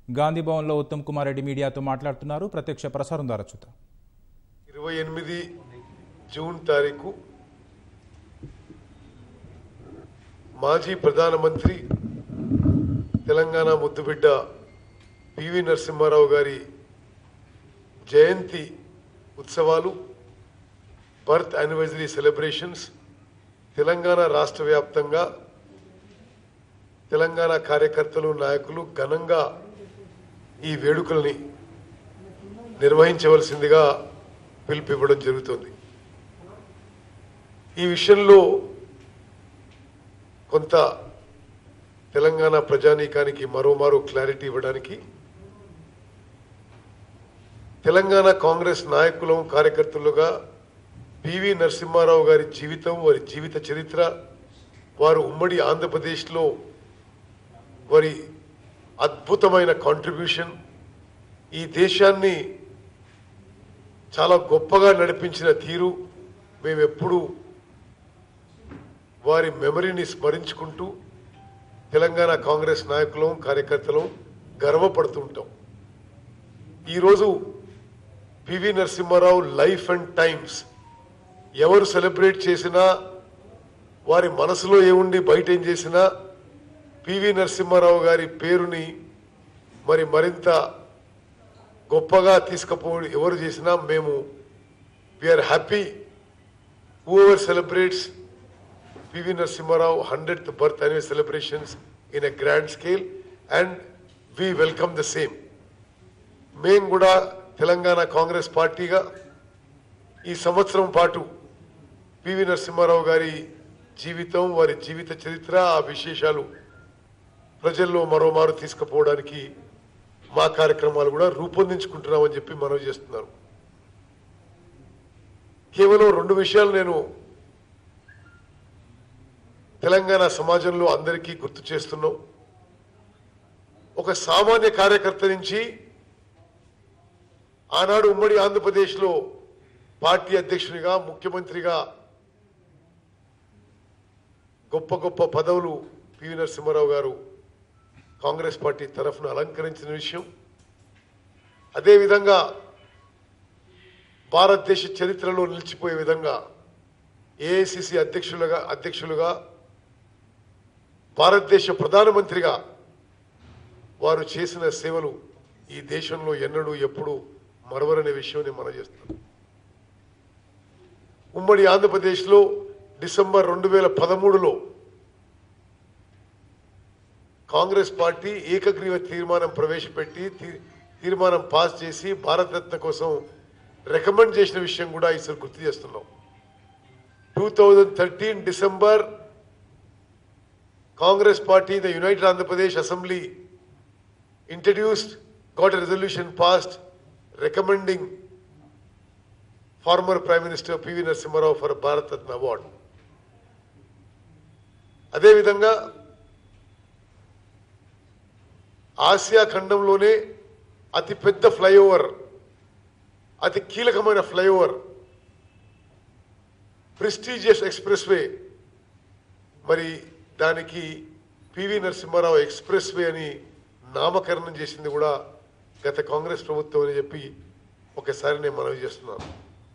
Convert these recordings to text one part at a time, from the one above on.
గాంధీ భవన్లో ఉత్తమ్ కుమార్ రెడ్డి మీడియాతో మాట్లాడుతున్నారు. ప్రత్యక్ష ప్రసారం ద్వారా చూద్దాం. 28 జూన్ తారీఖు మాజీ ప్రధానమంత్రి తెలంగాణ ముద్దుబిడ్డ పివి నరసింహారావు గారి జయంతి ఉత్సవాలు, బర్త్ యానివర్సరీ సెలబ్రేషన్స్ తెలంగాణ రాష్ట్ర వ్యాప్తంగా తెలంగాణ కార్యకర్తలు, నాయకులు ఘనంగా ఈ వేడుకల్ని నిర్వహించవలసిందిగా పిలుపివ్వడం జరుగుతుంది. ఈ విషయంలో కొంత తెలంగాణ ప్రజానీకానికి మరోమారు క్లారిటీ ఇవ్వడానికి తెలంగాణ కాంగ్రెస్ నాయకులం, కార్యకర్తలుగా పివి నరసింహారావు గారి జీవితం, వారి జీవిత చరిత్ర, వారు ఉమ్మడి ఆంధ్రప్రదేశ్లో వారి అద్భుతమైన కాంట్రిబ్యూషన్, ఈ దేశాన్ని చాలా గొప్పగా నడిపించిన తీరు, మేమెప్పుడు వారి మెమరీని స్మరించుకుంటూ తెలంగాణ కాంగ్రెస్ నాయకులం, కార్యకర్తలం గర్వపడుతుంటాం. ఈరోజు PV Narasimha Rao life and times ఎవరు సెలబ్రేట్ చేసినా, వారి మనసులో ఏముండి బయట ఏం చేసినా పివి నరసింహారావు గారి పేరుని మరింత గొప్పగా తీసుకుపోవడం ఎవరు చేసినా మేము we are happy. Whoever celebrates PV Narasimha Rao 100th birth anniversary celebrations in a grand scale and we welcome the same. మేము కూడా తెలంగాణ కాంగ్రెస్ పార్టీగా ఈ సంవత్సరం పాటు పివి నరసింహారావు గారి జీవితం, వారి జీవిత చరిత్ర, ఆ విశేషాలు ప్రజల్లో మరోమారు తీసుకుపోవడానికి మా కార్యక్రమాలు కూడా రూపొందించుకుంటున్నామని చెప్పి మనవి చేస్తున్నారు. కేవలం 2 విషయాలు నేను తెలంగాణ సమాజంలో అందరికీ గుర్తు చేస్తున్నాం. ఒక సామాన్య కార్యకర్త నుంచి ఆనాడు ఉమ్మడి ఆంధ్రప్రదేశ్లో పార్టీ అధ్యక్షునిగా, ముఖ్యమంత్రిగా గొప్ప గొప్ప పదవులు పివి నరసింహారావు గారు కాంగ్రెస్ పార్టీ తరఫున అలంకరించిన విషయం, అదేవిధంగా భారతదేశ చరిత్రలో నిలిచిపోయే విధంగా ఏఐసిసి అధ్యక్షులుగా భారతదేశ ప్రధానమంత్రిగా వారు చేసిన సేవలు ఈ దేశంలో ఎన్నడూ ఎప్పుడు మరవరనే విషయాన్ని మనం చేస్తున్నాం. ఉమ్మడి ఆంధ్రప్రదేశ్లో డిసెంబర్ 2013లో కాంగ్రెస్ పార్టీ ఏకగ్రీవ తీర్మానం ప్రవేశపెట్టి తీర్మానం పాస్ చేసి భారతరత్న కోసం రికమెండ్ చేసిన విషయం కూడా ఈసారి గుర్తు చేస్తున్నాం. 2013 December Congress party, the United Andhra Pradesh Assembly got a resolution passed recommending former Prime Minister P.V. Narasimha Rao for a Bharat Ratna Award. అదే విధంగా ఆసియా ఖండంలోనే అతి పెద్ద ఫ్లైఓవర్, అతి కీలకమైన ఫ్లైఓవర్, ప్రెస్టీజియస్ ఎక్స్ప్రెస్ వే, మరి దానికి పివి నరసింహారావు ఎక్స్ప్రెస్ వే అని నామకరణం చేసింది కూడా గత కాంగ్రెస్ ప్రభుత్వం అని చెప్పి ఒకసారి నేను మనవి చేస్తున్నాను.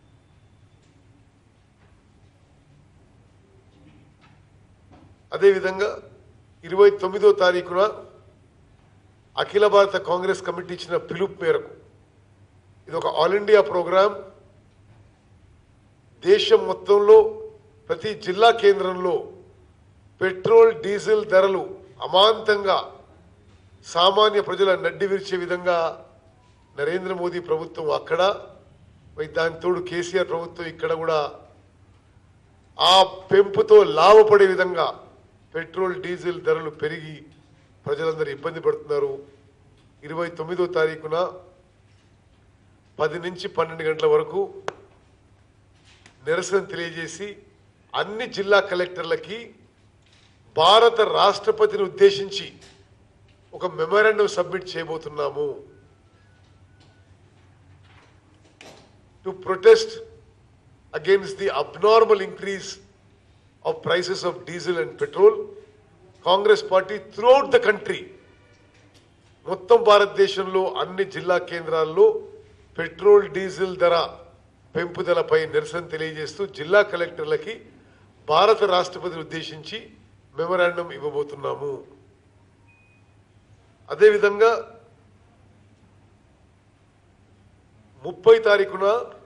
అదేవిధంగా 29వ తారీఖున అఖిల భారత కాంగ్రెస్ కమిటీ ఇచ్చిన పిలుపు మేరకు, ఇది ఒక ఆల్ ఇండియా ప్రోగ్రాం, దేశం మొత్తంలో ప్రతి జిల్లా కేంద్రంలో పెట్రోల్, డీజిల్ ధరలు అమాంతంగా సామాన్య ప్రజల నడ్డి విరిచే విధంగా నరేంద్ర మోదీ ప్రభుత్వం అక్కడ, దాని తోడు కేసీఆర్ ప్రభుత్వం ఇక్కడ కూడా ఆ పెంపుతో లాభపడే విధంగా పెట్రోల్, డీజిల్ ధరలు పెరిగి ప్రజలందరూ ఇబ్బంది పడుతున్నారు. 29వ తారీఖున 10 నుంచి 12 గంటల వరకు నిరసన తెలియజేసి అన్ని జిల్లా కలెక్టర్లకి భారత రాష్ట్రపతిని ఉద్దేశించి ఒక మెమోరాండం సబ్మిట్ చేయబోతున్నాము. To protest against the abnormal increase of prices of diesel and petrol, Congress party throughout the country మొత్తం భారతదేశంలో అన్ని జిల్లా కేంద్రాల్లో పెట్రోల్ డీజిల్ ధర పెంపుదలపై నిరసన తెలియజేస్తూ జిల్లా కలెక్టర్లకి భారత రాష్ట్రపతిని ఉద్దేశించి మెమరాండం ఇవ్వబోతున్నాము. అదేవిధంగా 30 తారీఖున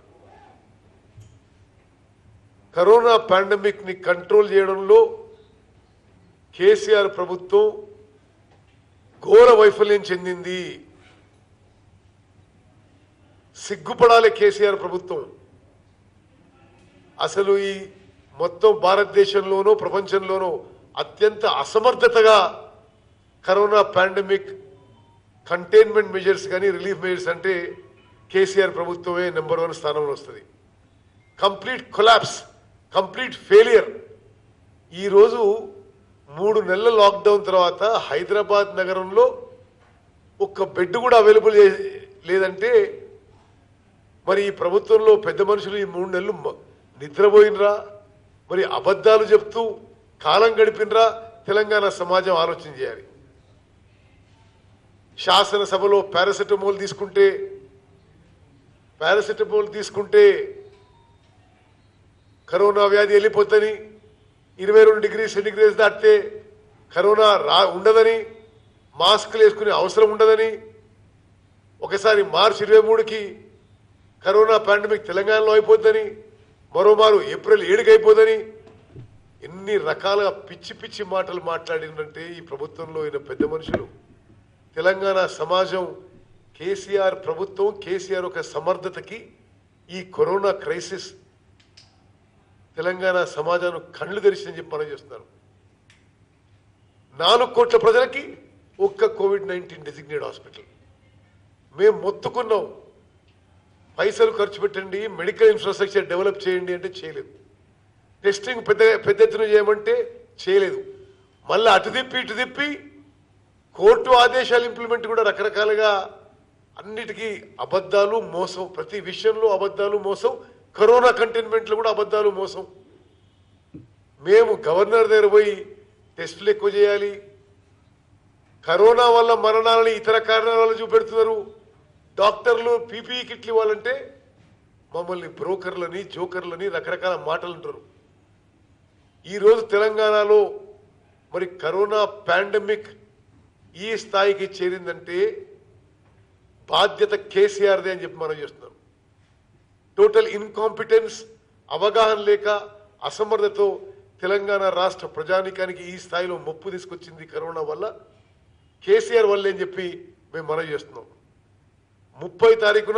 కరోనా పాండమిక్ ని కంట్రోల్ చేయడంలో కేసీఆర్ ప్రభుత్వం ఘోర వైఫల్యం చెందింది. సిగ్గుపడాలి కేసీఆర్ ప్రభుత్వం. అసలు ఈ మొత్తం భారతదేశంలోనూ ప్రపంచంలోనూ అత్యంత అసమర్థతగా కరోనా పాండమిక్ కంటైన్మెంట్ మెజర్స్ కానీ రిలీఫ్ మెజర్స్ అంటే కేసీఆర్ ప్రభుత్వమే నెంబర్ 1 స్థానంలో వస్తుంది. Complete collapse, complete failure. ఈరోజు 3 నెలల లాక్డౌన్ తర్వాత హైదరాబాద్ నగరంలో ఒక్క బెడ్ కూడా అవైలబుల్ లేదంటే మరి ఈ ప్రభుత్వంలో పెద్ద మనుషులు ఈ 3 నెలలు నిద్రపోయినరా, మరి అబద్ధాలు చెప్తూ కాలం గడిపినరా? తెలంగాణ సమాజం ఆలోచన చేయాలి. శాసనసభలో పారాసెటమాల్ తీసుకుంటే కరోనా వ్యాధి వెళ్ళిపోతుందని, 22 డిగ్రీ సెంటిగ్రేడ్ దాటితే కరోనా ఉండదని, మాస్కులు వేసుకునే అవసరం ఉండదని, ఒకసారి మార్చి 23కి కరోనా పాండమిక్ తెలంగాణలో అయిపోద్దని, మరోమారు ఏప్రిల్ 7కి అయిపోదని ఎన్ని రకాలుగా పిచ్చి పిచ్చి మాటలు మాట్లాడిందంటే ఈ ప్రభుత్వంలో అయిన పెద్ద మనుషులు. తెలంగాణ సమాజం కేసీఆర్ ప్రభుత్వం, కేసీఆర్ ఒక సమర్థతకి ఈ కరోనా క్రైసిస్ తెలంగాణ సమాజాన్ని కళ్ళు తెరిచిందని చెప్పి మనం చేస్తున్నారు. 4 కోట్ల ప్రజలకి ఒక్క కోవిడ్-19 డెసిగ్నేట్ హాస్పిటల్. మేము మొత్తుకున్నాం, పైసలు ఖర్చు పెట్టండి, మెడికల్ ఇన్ఫ్రాస్ట్రక్చర్ డెవలప్ చేయండి అంటే చేయలేదు. టెస్టింగ్ పెద్ద ఎత్తున చేయమంటే చేయలేదు. మళ్ళీ అటు తిప్పి కోర్టు ఆదేశాలు ఇంప్లిమెంట్ కూడా రకరకాలుగా అన్నిటికీ అబద్ధాలు, మోసం. ప్రతి విషయంలో అబద్ధాలు, మోసం. కరోనా కంటైన్మెంట్లో కూడా అబద్ధాలు, మోసం. మేము గవర్నర్ దగ్గర పోయి టెస్టులు ఎక్కువ చేయాలి, కరోనా వల్ల మరణాలని ఇతర కారణాలను చూపెడుతున్నారు, డాక్టర్లు పీపీఈ కిట్లు ఇవ్వాలంటే మమ్మల్ని బ్రోకర్లని, జోకర్లని రకరకాల మాటలు అంటారు. ఈరోజు తెలంగాణలో మరి కరోనా పాండమిక్ ఈ స్థాయికి చేరిందంటే బాధ్యత కేసీఆర్దే అని చెప్పి మనం చేస్తున్నాం. టోటల్ ఇన్కాంపిటెన్స్, అవగాహన లేక, అసమర్థతో తెలంగాణ రాష్ట్ర ప్రజానికానికి ఈ స్థాయిలో ముప్పు తీసుకొచ్చింది కరోనా వల్ల, కేసీఆర్ వల్లే అని చెప్పి మేము మనం చేస్తున్నాం. 30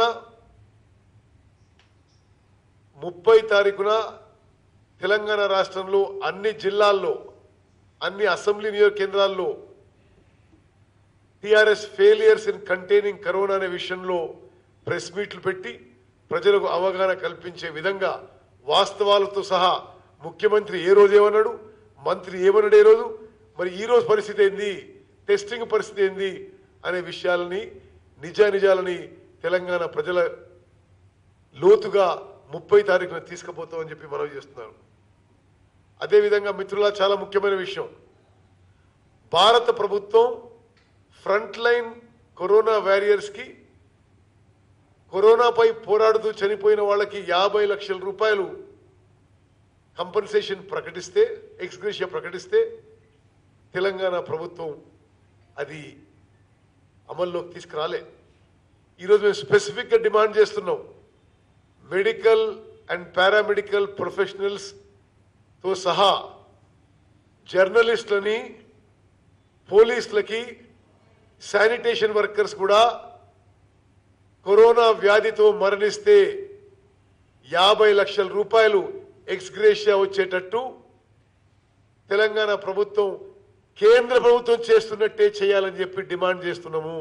తారీఖున తెలంగాణ రాష్ట్రంలో అన్ని జిల్లాల్లో, అన్ని అసెంబ్లీ నియోజక కేంద్రాల్లో TRS failures in containing corona అనే విషయంలో ప్రెస్ మీట్లు పెట్టి ప్రజలకు అవగాహన కల్పించే విధంగా వాస్తవాలతో సహా ముఖ్యమంత్రి ఏ రోజు ఏమన్నాడు, మంత్రి ఏమన్నాడు, ఏ రోజు మరి ఈ రోజు పరిస్థితి ఏంది, టెస్టింగ్ పరిస్థితి ఏంది అనే విషయాలని, నిజానిజాలని తెలంగాణ ప్రజల లోతుగా 30 తారీఖున తీసుకుపోతామని చెప్పి మనం చేస్తున్నారు. అదేవిధంగా మిత్రుల చాలా ముఖ్యమైన విషయం, భారత ప్రభుత్వం ఫ్రంట్ లైన్ కరోనా వారియర్స్కి, కరోనాపై పోరాడుతూ చనిపోయిన వాళ్ళకి 50 లక్షల రూపాయలు కంపెన్సేషన్ ప్రకటిస్తే, ఎక్స్గ్రేషియా ప్రకటిస్తే తెలంగాణ ప్రభుత్వం అది అమల్లోకి తీసుకురాలే. ఈరోజు మేము స్పెసిఫిక్గా డిమాండ్ చేస్తున్నాం, మెడికల్ అండ్ పారామెడికల్ ప్రొఫెషనల్స్తో సహా జర్నలిస్టులని, పోలీసులకి, శానిటేషన్ వర్కర్స్ కూడా కరోనా వ్యాధితో మరణిస్తే 50 లక్షల రూపాయలు ఎక్స్గ్రేషియా వచ్చేటట్టు తెలంగాణ ప్రభుత్వం కేంద్ర ప్రభుత్వం చేస్తున్నట్టే చేయాలని చెప్పి డిమాండ్ చేస్తున్నాము.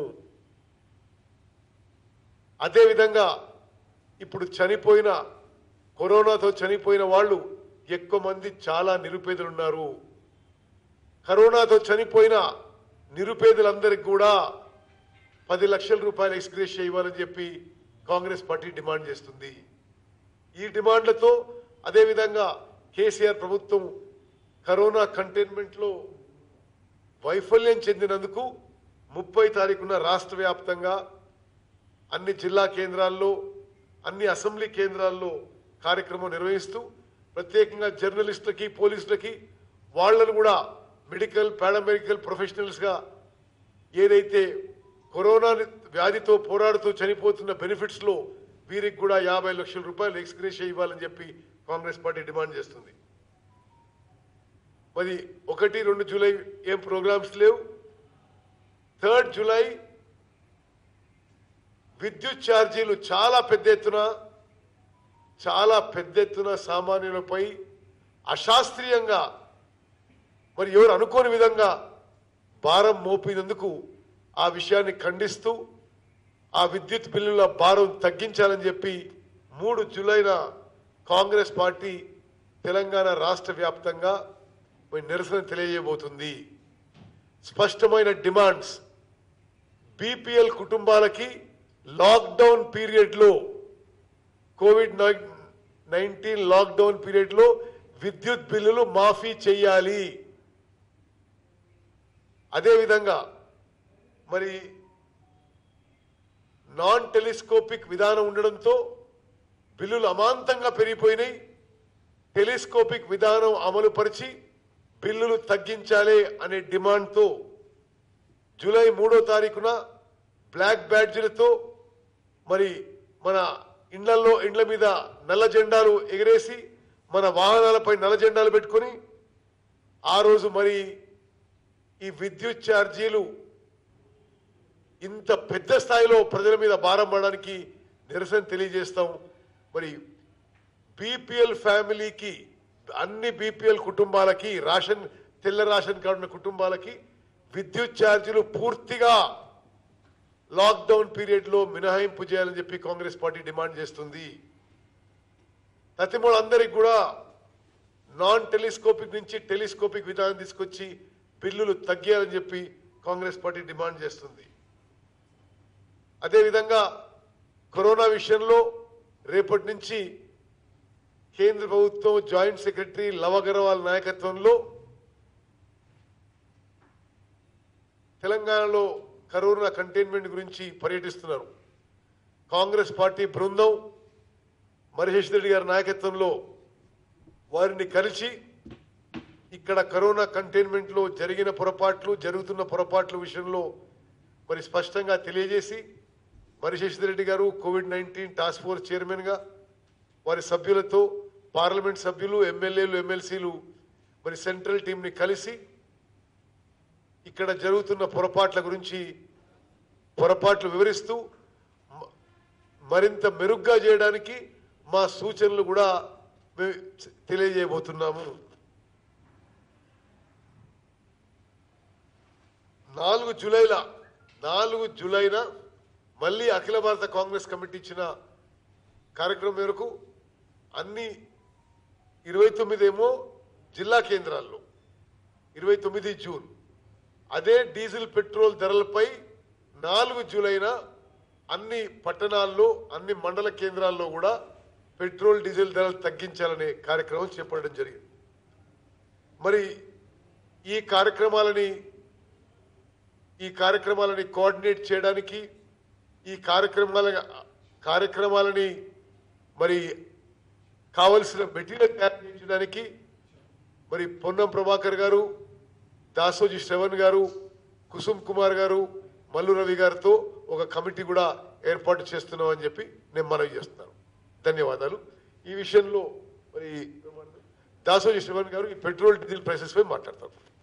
అదేవిధంగా ఇప్పుడు చనిపోయిన, కరోనాతో చనిపోయిన వాళ్ళు ఎక్కువ మంది చాలా నిరుపేదలు ఉన్నారు. కరోనాతో చనిపోయిన నిరుపేదలందరికీ కూడా 10 లక్షల రూపాయల ఎక్స్గ్రేషియా ఇవ్వాలని చెప్పి కాంగ్రెస్ పార్టీ డిమాండ్ చేస్తుంది. ఈ డిమాండ్లతో అదేవిధంగా కేసీఆర్ ప్రభుత్వం కరోనా కంటైన్మెంట్లో వైఫల్యం చెందినందుకు 30 తారీఖున రాష్ట్ర వ్యాప్తంగా అన్ని జిల్లా కేంద్రాల్లో అన్ని అసెంబ్లీ కేంద్రాల్లో కార్యక్రమం నిర్వహిస్తూ ప్రత్యేకంగా జర్నలిస్టులకి పోలీసులకి వాళ్ళను కూడా మెడికల్ పారామెడికల్ ప్రొఫెషనల్స్గా ఏదైతే కరోనా వ్యాధితో పోరాడుతూ చనిపోతున్న బెనిఫిట్స్లో వీరికి కూడా 50 లక్షల రూపాయలు ఎక్స్గ్రేషియా ఇవ్వాలని చెప్పి కాంగ్రెస్ పార్టీ డిమాండ్ చేస్తుంది. మరి 1-2 జూలై ఏం ప్రోగ్రామ్స్ లేవు. 3 జూలై విద్యుత్ ఛార్జీలు చాలా పెద్ద ఎత్తున సామాన్యులపై అశాస్త్రీయంగా మరి ఎవరు అనుకోని విధంగా భారం మోపినందుకు ఆ విషయాన్ని ఖండిస్తూ ఆ విద్యుత్ బిల్లుల భారం తగ్గించాలని చెప్పి 3 జూలైన కాంగ్రెస్ పార్టీ తెలంగాణ రాష్ట్ర వ్యాప్తంగా నిరసన తెలియజేయబోతుంది. స్పష్టమైన డిమాండ్స్: బీపీఎల్ కుటుంబాలకి లాక్డౌన్ పీరియడ్లో COVID-19 లాక్డౌన్ పీరియడ్లో విద్యుత్ బిల్లులు మాఫీ చేయాలి. అదేవిధంగా మరి నాన్ టెలిస్కోపిక్ విధానం ఉండడంతో బిల్లులు అమాంతంగా పెరిగిపోయినాయి. టెలిస్కోపిక్ విధానం అమలు పరిచి బిల్లులు తగ్గించాలి అనే డిమాండ్తో జూలై 3వ తారీఖున బ్లాక్ బ్యాడ్జీలతో మరి మన ఇండ్ల మీద నల్ల జెండాలు ఎగరేసి మన వాహనాలపై నల్ల జెండాలు పెట్టుకొని ఆ రోజు మరి ఈ విద్యుత్ ఛార్జీలు ఇంత పెద్ద స్థాయిలో ప్రజల మీద భారం పడడానికి నిరసన తెలియజేస్తాం. మరి బీపీఎల్ ఫ్యామిలీకి అన్ని బీపీఎల్ కుటుంబాలకి తెల్ల రేషన్ కార్డు ఉన్న కుటుంబాలకి విద్యుత్ ఛార్జీలు పూర్తిగా లాక్డౌన్ పీరియడ్లో మినహాయింపు చేయాలని చెప్పి కాంగ్రెస్ పార్టీ డిమాండ్ చేస్తుంది. అందరికి కూడా నాన్ టెలిస్కోపిక్ నుంచి టెలిస్కోపిక్ విధానం తీసుకొచ్చి బిల్లులు తగ్గాలని చెప్పి కాంగ్రెస్ పార్టీ డిమాండ్ చేస్తుంది. అదేవిధంగా కరోనా విషయంలో రేపటి నుంచి కేంద్ర ప్రభుత్వం జాయింట్ సెక్రటరీ లవ్ అగర్వాల్ నాయకత్వంలో తెలంగాణలో కరోనా కంటైన్మెంట్ గురించి పర్యటిస్తున్నారు. కాంగ్రెస్ పార్టీ బృందం మహేష్ రెడ్డి గారి నాయకత్వంలో వారిని కలిసి ఇక్కడ కరోనా కంటైన్మెంట్లో జరుగుతున్న పొరపాట్ల విషయంలో మరి స్పష్టంగా తెలియజేసి మహేష్ రెడ్డి గారు COVID-19 టాస్క్ ఫోర్స్ చైర్మన్గా వారి సభ్యులతో పార్లమెంట్ సభ్యులు ఎమ్మెల్యేలు ఎమ్మెల్సీలు మరి సెంట్రల్ టీంని కలిసి ఇక్కడ జరుగుతున్న పొరపాట్లు వివరిస్తూ మరింత మెరుగ్గా చేయడానికి మా సూచనలు కూడా తెలియజేయబోతున్నాము. 4 జూలైన మళ్ళీ అఖిల భారత కాంగ్రెస్ కమిటీ ఇచ్చిన కార్యక్రమం మేరకు అన్ని 29 ఏమో జిల్లా కేంద్రాల్లో 29 జూన్ అదే డీజిల్ పెట్రోల్ ధరలపై 4 జూలైన అన్ని పట్టణాల్లో అన్ని మండల కేంద్రాల్లో కూడా పెట్రోల్ డీజిల్ ధరలు తగ్గించాలనే కార్యక్రమం చేపట్టడం జరిగింది. మరి ఈ కార్యక్రమాలని కోఆర్డినేట్ చేయడానికి ఈ కార్యక్రమాలని మరి కావలసిన మెటీరియల్ తయారు చేయడానికి మరి పొన్నం ప్రభాకర్ గారు, దాసోజీ శ్రవణ్ గారు, కుసుమ్ కుమార్ గారు, మల్లు రవి గారితో ఒక కమిటీ కూడా ఏర్పాటు చేస్తున్నామని చెప్పి నేను మనవి చేస్తున్నాను. ధన్యవాదాలు. ఈ విషయంలో మరి దాసోజీ శ్రవణ్ గారు ఈ పెట్రోల్ డీజిల్ ప్రైసెస్ పై మాట్లాడతారు.